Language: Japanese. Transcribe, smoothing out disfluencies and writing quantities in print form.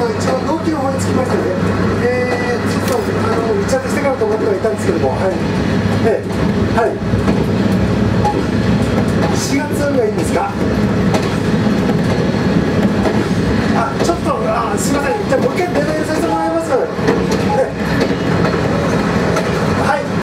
一応納期の方につきましてね、ちょっと打ち合わせしてからと思ってはいたんですけども、はい、はい、4月がいいんですか。ちょっとすみません、じゃあもう一回